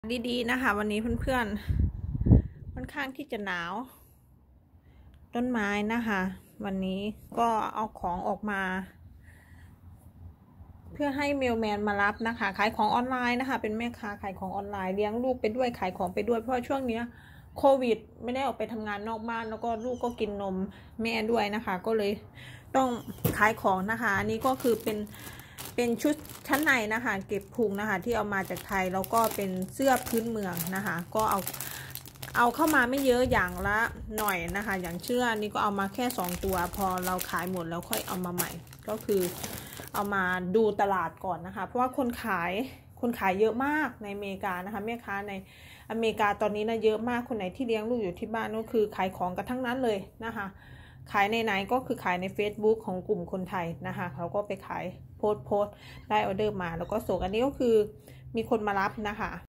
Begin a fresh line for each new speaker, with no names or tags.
ดีๆนะคะวันนี้เพื่อนๆค่อนข้างที่จะหนาวต้นไม้นะคะวันนี้ก็เอาของออกมาเพื่อให้เมลแมนมารับนะคะขายของออนไลน์นะคะเป็นแม่ค้าขายของออนไลน์เลี้ยงลูกไปด้วยขายของไปด้วยเพราะช่วงนี้โควิดไม่ได้ออกไปทำงานนอกบ้านแล้วก็ลูกก็กินนมแม่ด้วยนะคะก็เลยต้องขายของนะคะอันนี้ก็คือเป็นชุดชั้นในนะคะเก็บพุงนะคะที่เอามาจากไทยแล้วก็เป็นเสื้อพื้นเมืองนะคะก็เอาเข้ามาไม่เยอะอย่างละหน่อยนะคะอย่างเสื้อนี้ก็เอามาแค่2ตัวพอเราขายหมดแล้วค่อยเอามาใหม่ก็คือเอามาดูตลาดก่อนนะคะเพราะว่าคนขายเยอะมากในอเมริกานะคะแม่ค้าในอเมริกาตอนนี้นะเยอะมากคนไหนที่เลี้ยงลูกอยู่ที่บ้านก็คือขายของกันทั้งนั้นเลยนะคะขายในไหนก็คือขายใน Facebook ของกลุ่มคนไทยนะคะเขาก็ไปขายโพสต์ได้ออเดอร์มาแล้วก็ส่งอันนี้ก็คือมีคนมารับนะคะ